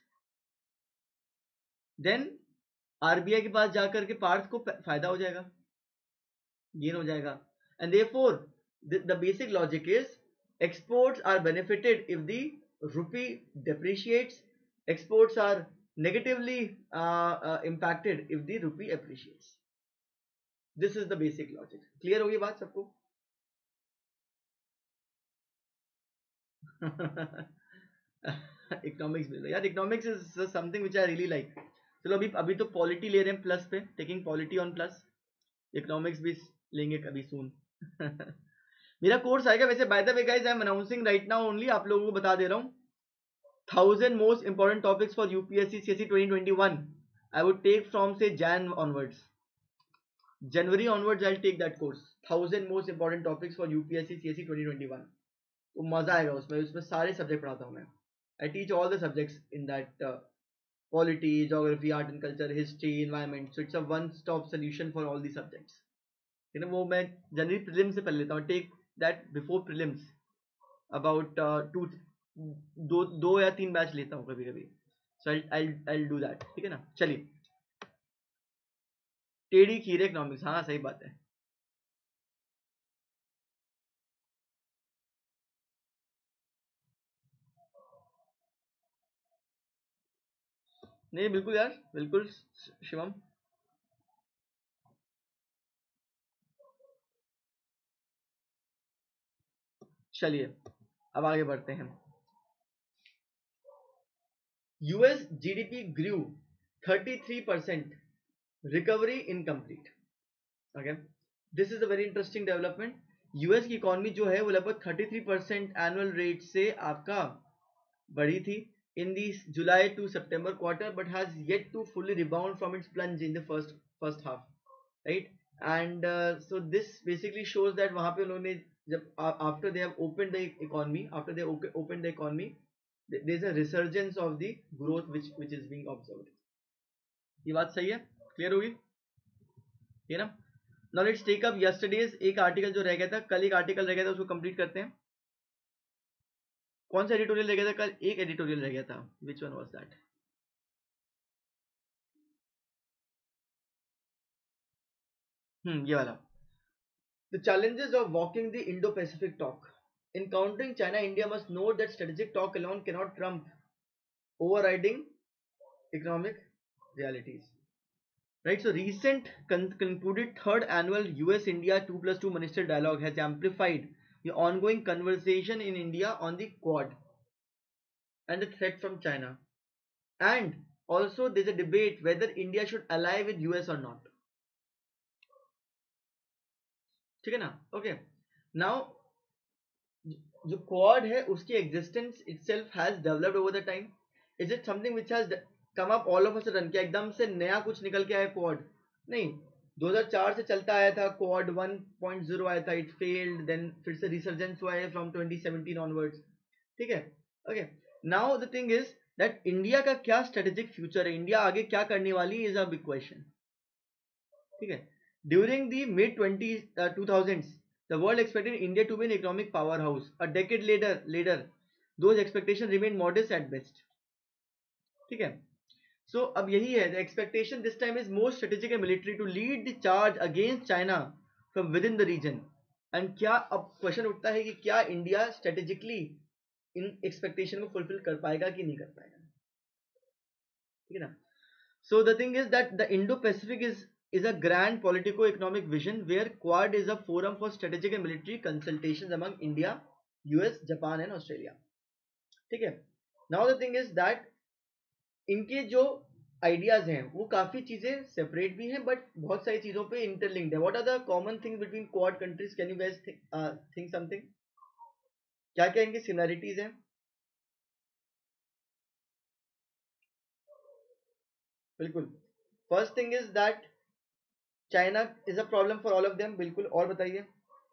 Then RBI के पास जाकर के पार्थ को फायदा हो जाएगा, गेन हो जाएगा. And therefore the basic logic is exports are benefited if the rupee depreciates, exports are negatively uh, uh, impacted if the rupee appreciates. This is the basic logic. Clear होगी बात सबको? इकोनॉमिक्स में यार, economics is something which I really like. चलो अभी अभी तो polity ले रहे हैं प्लस पे, taking polity on plus. Economics भी लेंगे कभी सून. मेरा कोर्स आएगा वैसे, by the way guys I am announcing right now only, आप लोगों को बता दे रहा हूँ, thousand most important topics for UPSC CSC twenty twenty one I would take from say Jan onwards, January onwards I take that course. Thousand most important topics for UPSC CSC twenty twenty one. तो मजा आएगा उसमें, उसमें सारे subject पढ़ाता हूँ मैं. I teach all the subjects in that polity, geography, art and culture, history, environment. So it's a one stop solution for all the subjects. You know वो मैं जनरली प्रीलिम से पढ़ लेता हूँ. Take that before prelims about two दो दो या तीन बैच लेता हूँ कभी कभी. So I I do that. ठीक है ना. चलिए, टेढ़ी खीरे इकोनॉमिक्स. हाँ सही बात है. नहीं बिल्कुल यार, बिल्कुल शिवम. चलिए अब आगे बढ़ते हैं. US GDP grew thirty three percent, recovery incomplete. Okay, this is a very interesting development. US की इकोनॉमी जो है वो लगभग thirty three percent annual rate से आपका बढ़ी थी in the July to September quarter, but has yet to fully rebound from its plunge in the first first half, right? And uh, so this basically shows that वहाँ पे उन्होंने जब after they have opened the economy, after they op opened the economy, there is a resurgence of the growth which which is being observed. ये बात सही है? Clear होगी? ठीक है ना? Now let's take up yesterday's एक आर्टिकल जो रह गया था, कल एक आर्टिकल रह गया था, उसको कंप्लीट करते हैं. कौन सा एडिटोरियल रह गया था कल? एक एडिटोरियल रह गया था. Which one was that? Hmm ये वाला. The challenges of walking the Indo-Pacific talk. In countering China, India must note that strategic talk alone cannot trump overriding economic realities. Right, so recent con- concluded third annual U S India two plus two minister dialogue has amplified the ongoing conversation in India on the Quad and the threat from China. And also there's a debate whether India should ally with U S or not. ठीक है ना. Okay, now जो Quad है उसकी existence itself has developed over the time. Is it something which has come up all of a sudden, क्या एकदम से नया कुछ निकल के आया क्वाड? नहीं, दो हज़ार चार से चलता आया था. क्वाड वन पॉइंट ज़ीरो आया था, इट फेल्ड, देन फिर से रिसर्जेंस हुआ है फ्रॉम ट्वेंटी सेवनटीन ऑनवर्ड्स. ठीक है. Okay, now the thing is that India का क्या स्ट्रेटेजिक फ्यूचर है, इंडिया आगे क्या करने वाली, इज अ बिग क्वेश्चन. ठीक है. During the mid twenty two thousands the world expected India to be an economic powerhouse. A decade later, later, those expectations remain modest at best. ठीक है. So अब यही है, the expectation this time is more strategic and military to lead the charge against China from within the region. And क्या अब question उठता है कि क्या इंडिया स्ट्रेटेजिकली इन एक्सपेक्टेशन को फुलफिल कर पाएगा कि नहीं कर पाएगा. ठीक है ना. So the thing is that the Indo-Pacific is is a grand politico-economic vision where Quad is a forum for strategic and military consultations among India, U S, Japan and Australia. ठीक है. Now the thing is that इनके जो ideas हैं वो काफी चीजें separate भी हैं बट बहुत सारी चीजों पे इंटरलिंक्ड है. What are the common things between Quad countries? Can you guys think something? क्या क्या इनकी सिमिलरिटीज हैं? बिल्कुल. First thing is that China is a problem for all of them. बिल्कुल. और बताइए.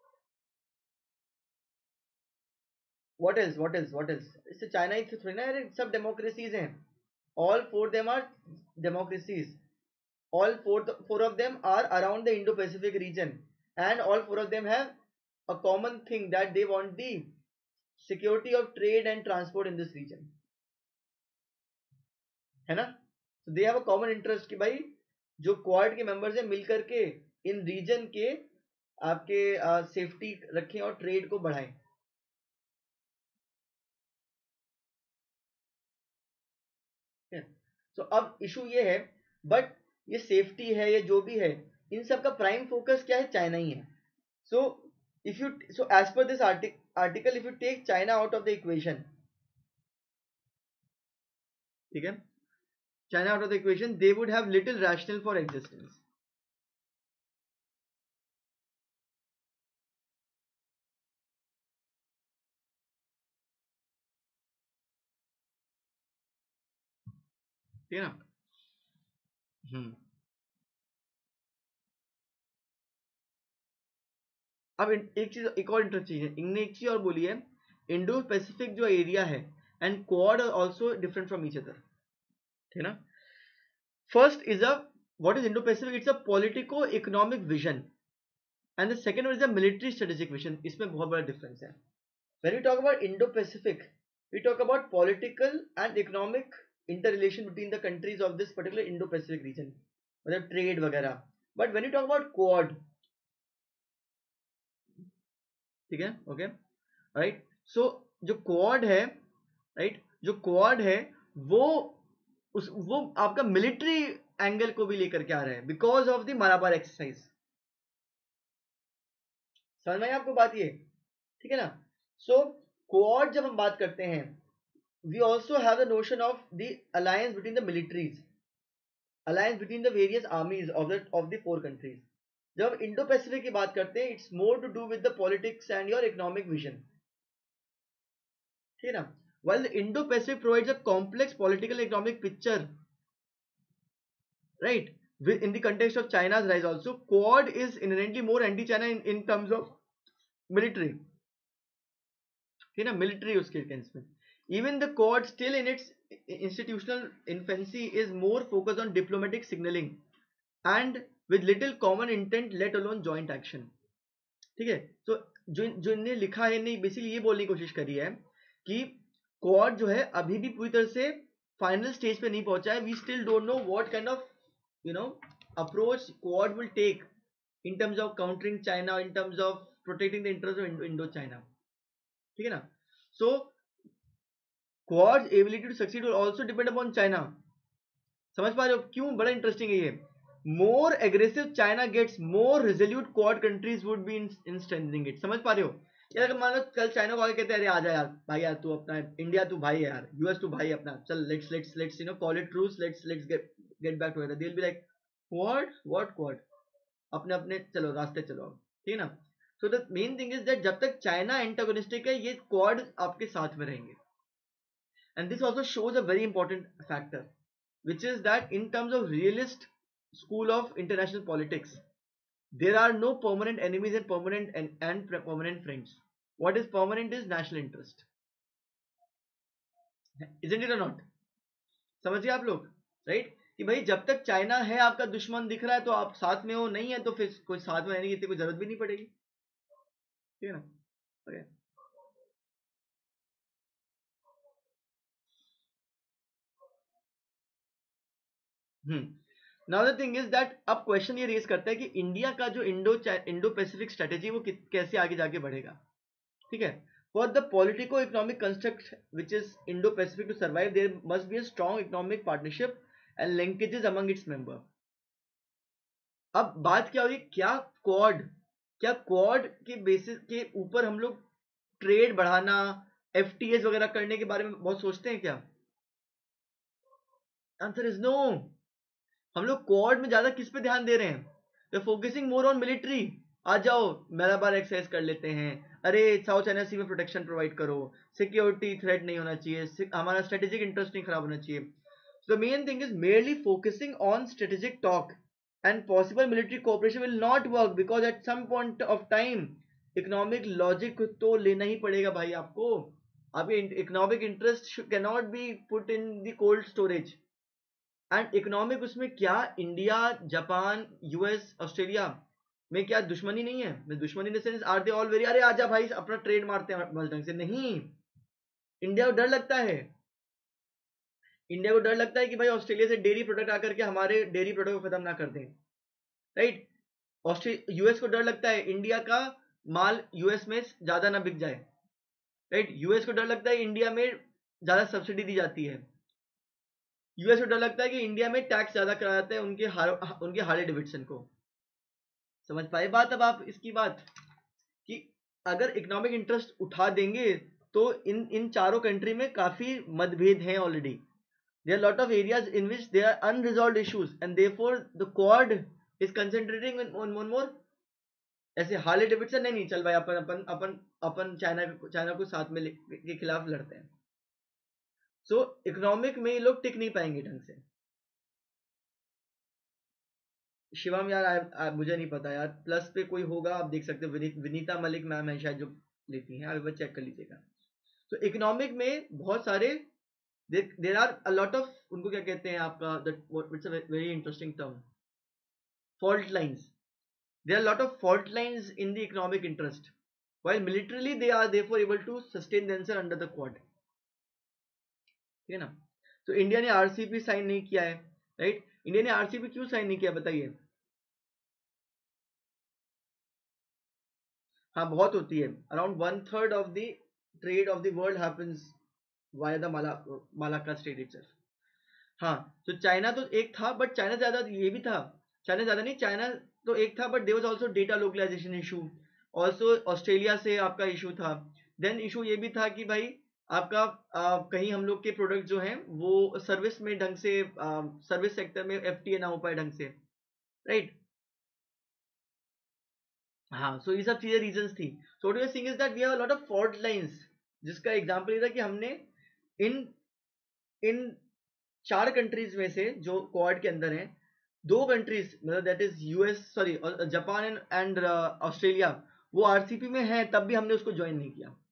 व्हाट इज व्हाट इज व्हाट इज इससे चाइना ही थोड़ी ना, अरे सब डेमोक्रेसीज हैं. All four them are democracies. all four four of them are around the Indo-Pacific region, and all four of them have a common thing that they want the security of trade and transport in this region. है ना. so they have a common interest कि भाई जो quad के members हैं मिलकर के इन reason के आपके सेफ्टी uh, रखें और ट्रेड को बढ़ाएं. सो so, अब इशू ये है, बट ये सेफ्टी है, ये जो भी है, इन सब का प्राइम फोकस क्या है? चाइना ही है. So if you so as per this article, if you take China out of the equation, ठीक है, China out of the equation, they would have little rational for existence. ठीक है ना. हम्म. अब एक चीज, एक और इंटरेस्टिंग चीज है, इनने एक चीज और बोली है, इंडो पैसिफिक जो एरिया है and Quad are also different from each other. ठीक है ना. First is a, what is Indo-Pacific? It's a politico-economic vision, and the second one is a military strategic vision. इसमें बहुत बड़ा difference है. When we talk about Indo-Pacific, we talk about political and economic interrelation between the countries of this particular Indo-Pacific region, मतलब trade वगैरह. But when you talk about Quad, ठीक है, okay, right? So जो Quad है, right? जो Quad है वो उस वो आपका मिलिट्री एंगल को भी लेकर के आ रहा है because of the Malabar exercise. समझ में आपको बात ये, ठीक है ना? सो क्वाड जब हम बात करते हैं, we also have the notion of the alliance between the militaries, alliance between the various armies of the of the four countries. जब हम इंडो पैसिफिक की बात करते हैं, it's more to do with the politics and your economic vision, ठीक है ना? while the Indo-Pacific provides a complex political and economic picture, right? In the context of China's rise also, Quad is inherently more anti-China in, in terms of military, okay na, military उसके case में. Even the Quad still in its institutional infancy is more focused on diplomatic signaling and with little common intent, let alone joint action. ठीक है? तो जो जो इन्हें लिखा है, इन्हें बेसिकली ये बोलने की कोशिश करी है कि क्वाड जो है अभी भी पूरी तरह से फाइनल स्टेज पे नहीं पहुंचा है. We still don't know what kind of you know approach Quad will take in terms of countering China, in terms of protecting the interest of Indo China, ठीक है ना? So Quad's ability to succeed will also depend upon China. समझ पा रहे हो क्यों बड़ा interesting है ये? more aggressive China gets, more resolute Quad countries would be in, in strengthening it. समझ पा रहे हो? यार अगर मान लो कल चाइना को आगे कहते हैं अरे आ जा यार भाई, यार तू अपना इंडिया तू भाई है यार, यूएस तू भाई अपना, चल let's let's let's you know call it truce, let's let's get get back together. They will be like what what Quad, अपने अपने चलो रास्ते चलो, ठीक है ना? So the main thing is that जब तक चाइना एंटागोनिस्टिक है, ये क्वाड आपके साथ में रहेंगे. And this also shows a very important factor, which is that in terms of realist school of international politics, there are no permanent enemies and permanent and, and permanent friends. What is permanent is national interest, isn't it or not? समझिए आप लोग, right? कि भाई जब तक China है आपका दुश्मन दिख रहा है तो आप साथ में हो, नहीं है तो फिर कोई साथ में रहने की कोई जरूरत भी नहीं पड़ेगी, ठीक है ना? okay. Hmm now the thing is that अब क्वेश्चन ये रेज करता है कि इंडिया का जो इंडो इंडो पैसिफिक स्ट्रेटेजी वो कैसे आगे जाके बढ़ेगा, ठीक है? For the politico-economic construct which is Indo-Pacific to survive, there must be a strong economic partnership and linkages among its member. अब बात क्या हुई, क्या क्वाड क्या क्वाड के बेसिस के ऊपर हम लोग ट्रेड बढ़ाना, एफटीएस वगैरह करने के बारे में बहुत सोचते हैं क्या? Answer is no. हम लोग क्वाड में ज्यादा किस पे ध्यान दे रहे हैं? We are focusing more on military. आ जाओ मलाबार एक्सरसाइज कर लेते हैं, अरे साउथ चाइना सी में प्रोटेक्शन प्रोवाइड करो, सिक्योरिटी थ्रेट नहीं होना चाहिए, हमारा स्ट्रेटेजिक इंटरेस्ट नहीं खराब होना चाहिए. So the main thing is merely focusing on strategic talk and possible military cooperation will not work because at some point of time economic logic तो लेना ही पड़ेगा भाई आपको. आपके economic interest can not be put in the cold storage. And economic उसमें क्या India, Japan, US, Australia में क्या दुश्मनी नहीं है? मैं दुश्मनी in the sense are they all very अरे आजा भाई अपना ट्रेड मारते हैं मस्त ढंग से? नहीं. इंडिया को डर लगता है, इंडिया को डर लगता है कि भाई ऑस्ट्रेलिया से डेयरी प्रोडक्ट आकर के हमारे डेयरी प्रोडक्ट को खत्म ना कर दें, राइट? ऑस्ट्रेलिया यूएस को डर लगता है इंडिया का माल यूएस में ज्यादा ना बिक जाए, राइट? यूएस को डर लगता है इंडिया में ज्यादा सब्सिडी दी जाती है, यूएस को डर लगता है कि इंडिया में टैक्स ज्यादा करा जाता है उनके हार, उनके हार्ले डेविडसन को. समझ पाए बात अब आप इसकी बात कि अगर इकोनॉमिक इंटरेस्ट उठा देंगे तो इन इन चारों कंट्री में काफी मतभेद हैं already. There are lot of areas in which there are unresolved issues and therefore the Quad is concentrating on one more. ऐसे हार्ले डेविडसन नहीं, नहीं चल भाई अपन अपन अपन अपन चाइना चाइना को साथ में के खिलाफ लड़ते हैं. सो so, इकोनॉमिक में ये लोग टिक नहीं पाएंगे ढंग से. शिवम यार आ, आ, मुझे नहीं पता यार, प्लस पे कोई होगा आप देख सकते हो, विनी, विनीता मलिक मैम है शायद जो लेती हैं, आप एक बार चेक कर लीजिएगा. तो इकोनॉमिक में बहुत सारे there are a lot of, उनको क्या कहते हैं आपका, it's a very interesting term, fault lines. There are a lot of fault lines in the economic interest, while militarily they are therefore able to sustain themselves under the quad. ठीक है ना? तो India ने RCP sign नहीं किया है, right? India ने RCP क्यों साइन नहीं किया बताइए? हाँ, बहुत होती है। Around one third of the trade of the world happens via the mala Malacca strait itself. हाँ, तो चाइना तो एक था, बट चाइना ज्यादा ये भी था, चाइना ज्यादा नहीं, चाइना तो एक था, but there was also data localisation issue, also Australia से आपका इशू था। देन इशू ये भी था कि भाई आपका आ, कहीं हम लोग के प्रोडक्ट जो हैं वो सर्विस में ढंग से, सर्विस सेक्टर में एफटीए ना हो पाए ढंग से, राइट? हाँ, सो ये सब चीजें रीजंस थी। So what we are seeing is that we have a lot of fault lines, जिसका एग्जांपल ये था कि हमने इन इन चार कंट्रीज में से जो क्वाड के अंदर हैं, दो कंट्रीज मतलब that is US, sorry Japan and and Australia, वो आरसीपी में है, तब भी हमने उसको ज्वाइन नहीं किया।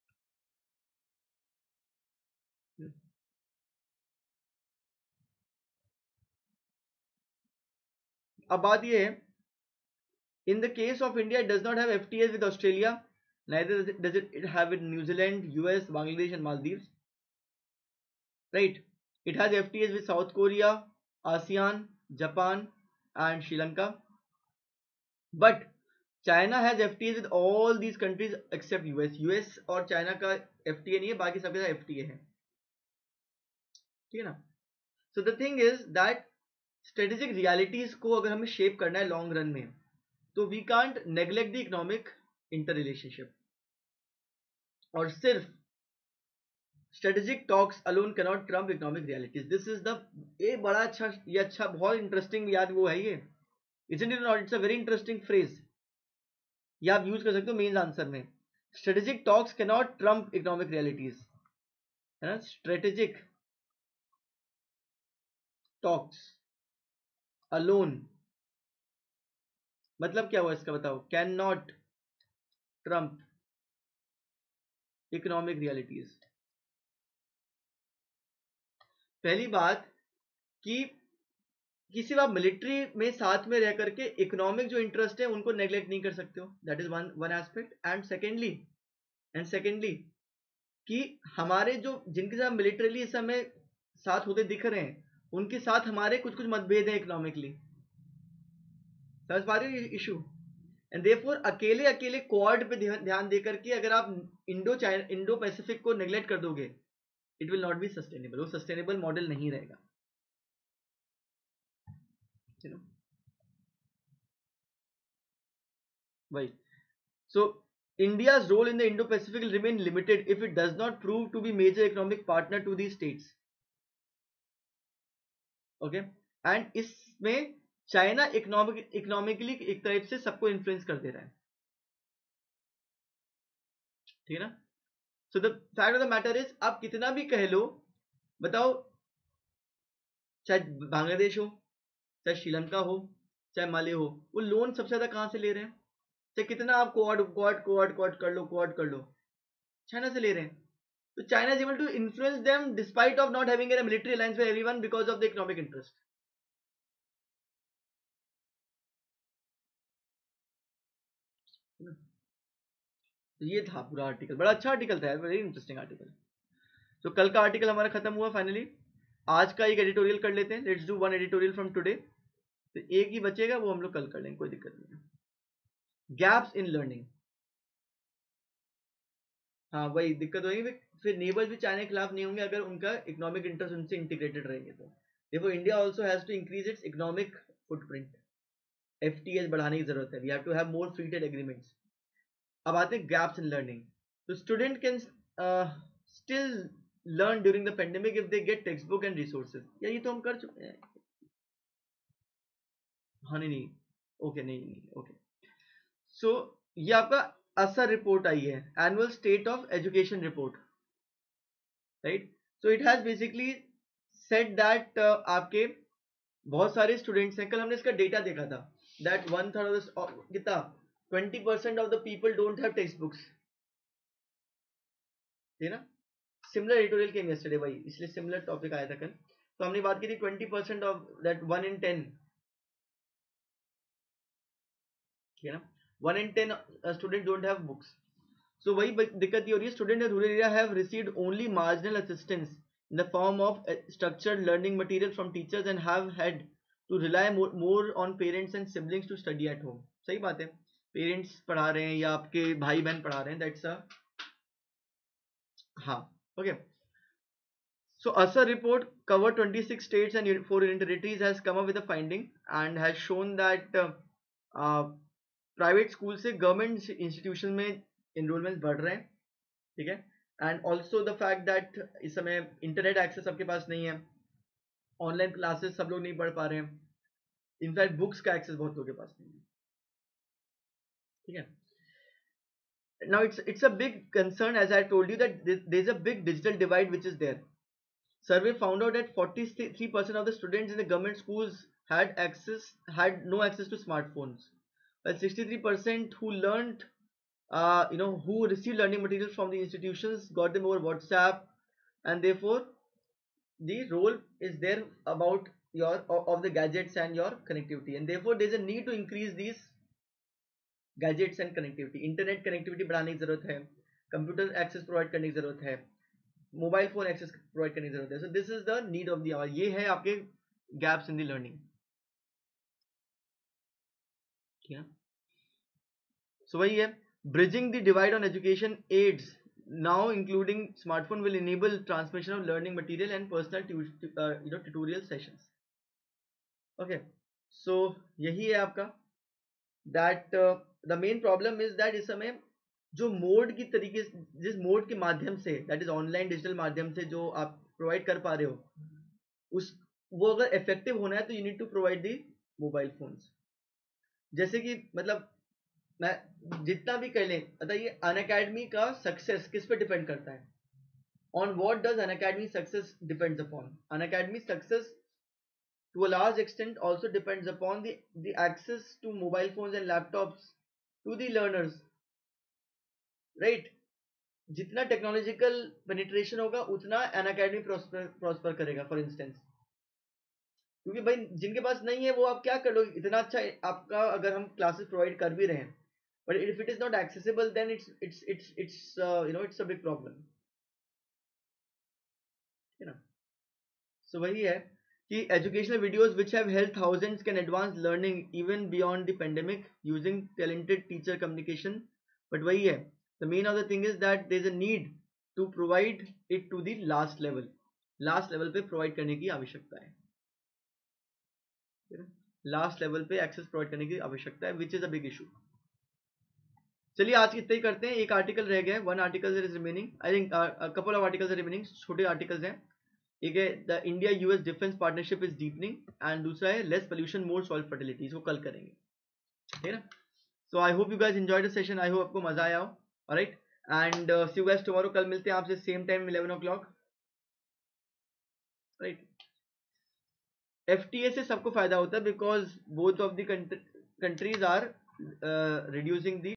अब बात ये है, in the case of India it does not have FTAs with Australia, neither does it, does it, it have with New Zealand, U S, Bangladesh and Maldives, right? It has F T As with South Korea, ASEAN, Japan and Sri Lanka, but China has F T As with all these countries except U S. U S और China का F T A नहीं है, बाकी सबके साथ F T A है, ठीक है ना? So the thing is that strategic realities को अगर हमें शेप करना है लॉन्ग रन में, तो we can't neglect the economic inter relationship, और सिर्फ strategic talks alone cannot trump economic realities. This is the, ये बड़ा अच्छा, ये अच्छा बहुत इंटरेस्टिंग याद वो है ये, isn't it not? It's a very interesting phrase, ये आप यूज कर सकते हो मेन आंसर में। strategic talks cannot trump economic realities, है ना? strategic talks alone मतलब क्या हुआ इसका बताओ? Can not trump economic realities. पहली बात कि किसी आप मिलिट्री में साथ में रह करके इकोनॉमिक जो इंटरेस्ट है उनको नेग्लेक्ट नहीं कर सकते हो, that is one one aspect. And secondly and secondly कि हमारे जो जिनके साथ मिलिटरीली इस समय साथ होते दिख रहे हैं, उनके साथ हमारे कुछ कुछ मतभेद हैं इकोनॉमिकली, समझ पा रहे हो इशू? एंड देयरफॉर अकेले अकेले क्वाड पे ध्यान दे करके अगर आप इंडो चाइना इंडो पैसिफिक को नेग्लेक्ट कर दोगे, it will not be sustainable, वो सस्टेनेबल मॉडल नहीं रहेगा, you know? Why? So India's role in the Indo-Pacific will remain limited if it does not prove to be major economic partner to these states. Okay? And इसमें China economic economically एक तरफ से सबको influence कर दे रहा है, ठीक है ना? So the fact of the matter is, आप कितना भी कह लो, बताओ, चाहे बांग्लादेश हो, चाहे श्रीलंका हो, चाहे माले हो, वो लोन सबसे ज्यादा कहां से ले रहे हैं? चाहे कितना आप क्वाड क्वाड क्वाड क्वाड कर लो, क्वाड कर लो, चाइना से ले रहे हैं। So China is able to influence them despite of not having a military alliance with everyone because of the economic interest. तो ये था पूरा आर्टिकल, बड़ा अच्छा आर्टिकल था, वेरी इंटरेस्टिंग आर्टिकल। तो कल का आर्टिकल हमारा खत्म हुआ फाइनली। आज का एक एडिटोरियल कर लेते हैं, let's do one editorial from today. तो एक ही बचेगा, वो हम लोग कल कर लेंगे, कोई दिक्कत नहीं है। गैप्स इन लर्निंग, हाँ वही दिक्कत होगी, फिर नेबर्स भी चाइना के खिलाफ नहीं होंगे अगर उनका इकोनॉमिक इंटरेस्ट उनसे इंटीग्रेटेड रहेंगे। तो देखो, India also has to increase its economic footprint, FTAs बढ़ाने की जरूरत है, we have to have more free trade agreements. अब आते हैं गैप्स इन लर्निंग। तो student can still learn during the pandemic if they get text book and resources, या ये तो हम कर चुके हैं। हाँ नहीं नहीं ओके नहीं नहीं ओके। सो ये आपका असर रिपोर्ट आई है, annual state of education report, right? So it has basically said that आपके बहुत सारे स्टूडेंट्स हैं, कल हमने इसका डेटा देखा था, दैट वन थर्ड कितना twenty percent of the people don't have text books, है ना? सिमिलर एडिटोरियल केम यस्टरडे भाई, इसलिए सिमिलर टॉपिक आया था कल। तो हमने बात की थी twenty percent of that one in ten, ठीक है ना, one in ten student don't have books. So वही दिक्कत ये हो रही है, student in rural area have received only marginal assistance in the form of structured learning material from teachers and have had to rely more on parents and siblings to study at home. सही बात है, parents पढ़ा रहे हैं या आपके भाई बहन पढ़ा रहे हैं, दैट्स अ, हाँ, okay. So, A S A report covered twenty-six states and four union territories has come up with a finding and has shown that uh, uh, private schools से government institution में enrollments बढ़ रहे हैं, ठीक है। And also the fact that इस समय internet access सबके पास नहीं है, ऑनलाइन क्लासेस सब लोग नहीं पढ़ पा रहे हैं, इनफैक्ट बुक्स का एक्सेस बहुत लोगों के पास नहीं है, ठीक है। Now it's it's a big concern, as I told you, that there's a big digital divide which is there. Survey found out that forty-three percent of the students in the government schools had access had no access to smartphones, while sixty-three percent who learned uh, you know who received learning materials from the institutions got them over WhatsApp, and therefore the role is there about your of the gadgets and your connectivity, and therefore there's a need to increase these gadgets and connectivity. Internet connectivity बढ़ाने की जरूरत है, computer access provide करने की जरूरत है, mobile phone access provide करने की जरूरत है। So this is the need of the hour, ये है आपके गैप्स इन द लर्निंग, ठीक है। सो वही है, bridging the divide on education aids now including smartphone will enable transmission of learning material and personal tu uh, you know tutorial sessions. Okay, so यही है आपका that uh, the main problem is that इस समय जो mode की तरीके जिस mode के माध्यम से, दैट इज ऑनलाइन डिजिटल माध्यम से जो आप प्रोवाइड कर पा रहे हो, उस वो अगर इफेक्टिव होना है तो you need to provide the mobile phones. जैसे कि मतलब मैं जितना भी कह लें, बताइए अन अकेडमी का सक्सेस किस पे डिपेंड करता है, on what does Unacademy success depends upon. Unacademy success to a large extent also depends upon the the access to mobile phones and laptops to the learners, right? जितना technological penetration होगा उतना Unacademy prosper करेगा, for instance. क्योंकि भाई जिनके पास नहीं है वो आप क्या कर लो, इतना अच्छा आपका अगर हम क्लासेस प्रोवाइड कर भी रहे हैं, but if it is not accessible then it's it's it's it's you know it's a big problem, है ना। सो वही है कि educational videos which have helped thousands can advance learning even beyond the pandemic using talented teacher communication, but वही है, the main other thing is that there is a need to provide it to the last level, last level पे provide करने की आवश्यकता है, last level पे access provide करने की आवश्यकता है, which is a big issue. चलिए आज इतना ही करते हैं, एक आर्टिकल रह गया है, one article is remaining, I think couple of articles are remaining, छोटे आर्टिकल्स हैं। एक है the India US defence partnership is deepening, and दूसरा है less pollution more soil fertility, इसको कल करेंगे, ठीक है ना। So I hope you guys enjoyed the session, I hope आपको मजा आया हो, alright, and see you guys tomorrow, कल मिलते हैं आपसे सेम टाइम इलेवन ओ क्लॉक, राइट। एफटीए से सबको फायदा होता है because both of the countries are reducing the